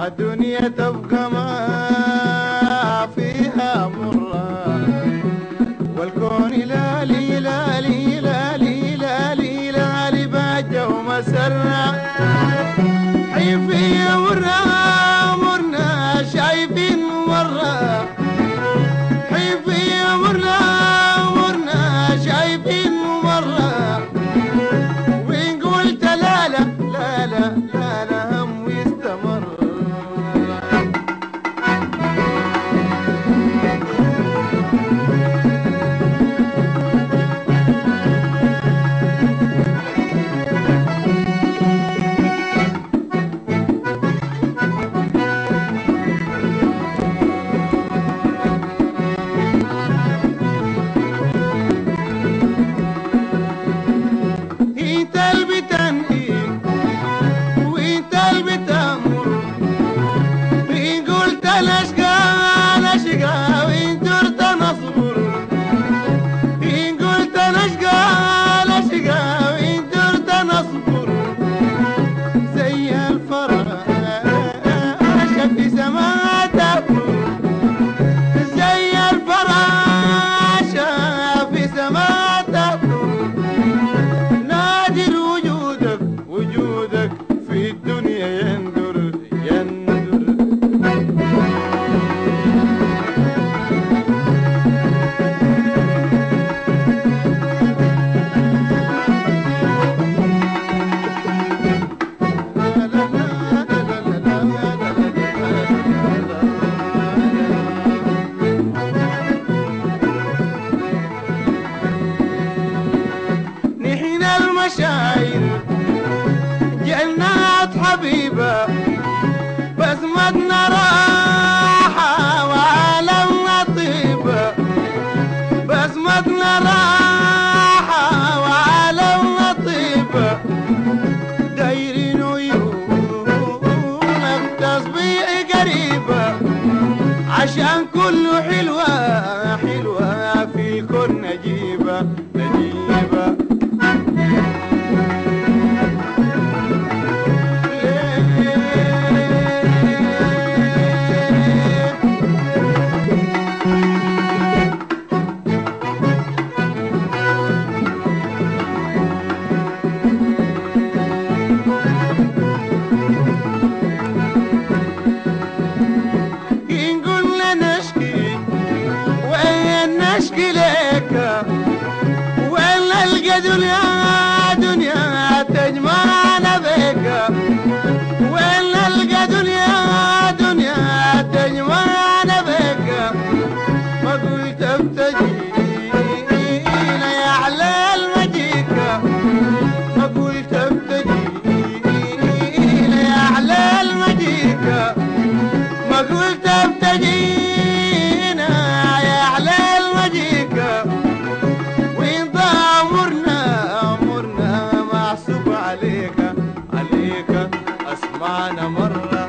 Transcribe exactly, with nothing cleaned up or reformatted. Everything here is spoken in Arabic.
دنيا تبقى ما فيها مرة، والكون لالي لالي لالي لالي لالي باجة ومسرة. حيفي مرة مرنا شايفين مرة، حيفي مرة مرنا شايفين مرة. وإن قلت لا لا لا لا لا لا هم يستمر. انت اللي بتنهي وانت اللي بتأمر، ان قلت انا اشقى انا اشقى وان درت انا اصبر، ان قلت انا اشقى انا اشقى وان درت انا اصبر. زي الفراشة في سما تكبر، زي الفراشة في سما تكبر. نادر وجودك وجودك في الدنيا يندر يندر. نحن المشاعر جنات حبيبة، بسمتنا راحة وعالمنا طيبة، بسمتنا راحة وعالمنا طيبة. دايرين عيونك تصبيح قريبة، عشان كله حلوة حلوة في الكون نجيبة نجيبة. إن قلنا نشكي وين نشكي لك، وين نلقى دنيا دنيا تجمعنا بك، وين نلقى دنيا دنيا تجمعنا بك. ما قلت ابتجينا يا علال مجيك، ما قلت ابتجينا يا علال مجيك، ما قلت ابتجينا يا علال مجيك. وين ضاع امرنا امرنا محسوب عليك عليك اسمعنا مرة.